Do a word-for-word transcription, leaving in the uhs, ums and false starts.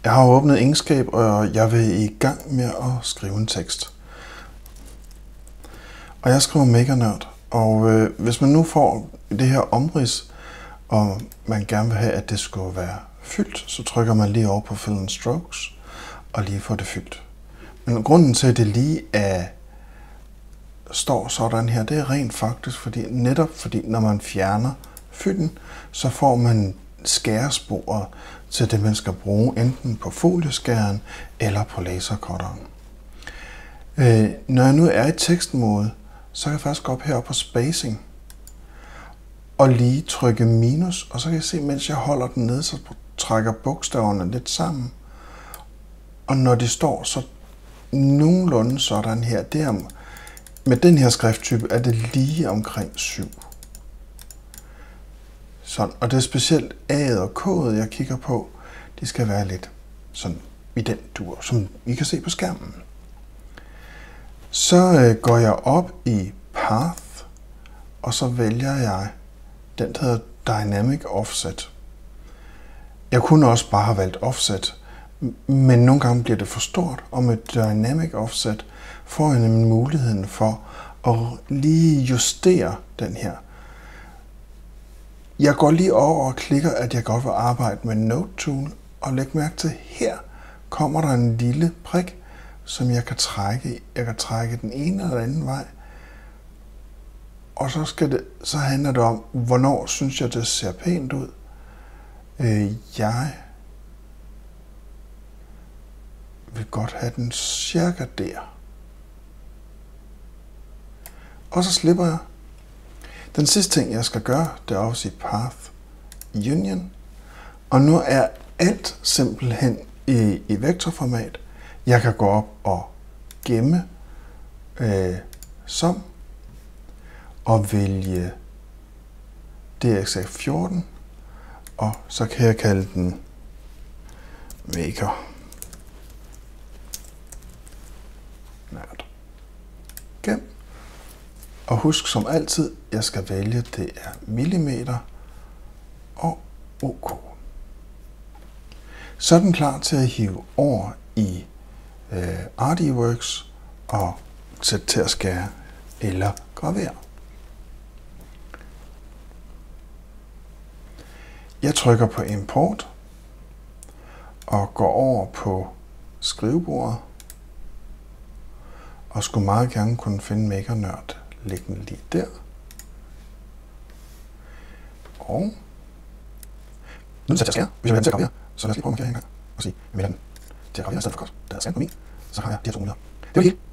Jeg har åbnet Inkscape, og jeg vil i gang med at skrive en tekst. Og jeg skriver Mega-Nørd, og øh, hvis man nu får det her omrids, og man gerne vil have, at det skulle være fyldt, så trykker man lige over på Fill and Strokes, og lige får det fyldt. Men grunden til, at det lige er, står sådan her, det er rent faktisk, fordi netop fordi, når man fjerner fylden, så får man skæresporet til det, man skal bruge, enten på folieskæren eller på lasercutteren. Øh, når jeg nu er i tekstmode, så kan jeg faktisk gå op heroppe på spacing og lige trykke minus, og så kan jeg se, mens jeg holder den nede, så trækker bogstaverne lidt sammen. Og når de står så nogenlunde sådan her, det er, med den her skrifttype er det lige omkring syv. Sådan, og det er specielt A'et og K'et, jeg kigger på, de skal være lidt sådan i den dur, som I kan se på skærmen. Så øh, går jeg op i Path, og så vælger jeg den, der hedder Dynamic Offset. Jeg kunne også bare have valgt Offset, men nogle gange bliver det for stort, og med Dynamic Offset får jeg nemlig muligheden for at lige justere den her. Jeg går lige over og klikker, at jeg godt vil arbejde med Node Tool, og læg mærke til, her kommer der en lille prik, som jeg kan trække. Jeg kan trække den ene eller anden vej. Og så, skal det, så handler det om, hvornår synes jeg, det ser pænt ud. Øh, jeg vil godt have den cirka der. Og så slipper jeg. Den sidste ting, jeg skal gøre, det er også i Path Union. Og nu er alt simpelthen i, i vektorformat. Jeg kan gå op og gemme øh, som og vælge D X F fjorten, og så kan jeg kalde den Maker Nørd. Gem. Og husk som altid, jeg skal vælge, det er millimeter og OK. Så er den klar til at hive over i øh, Artworks og sætte til at skære eller gravere. Jeg trykker på import og går over på skrivebordet og skulle meget gerne kunne finde Mega-Nørd liggende lige der. Og nu sætter jeg skære. Hvis jeg vil have den til at gravere, så lad os lige prøve at markere en gang og sige, at jeg vil have den til at gravere i stedet for godt. Da jeg scanner på min, så har jeg de her to muligheder. Det var det hele.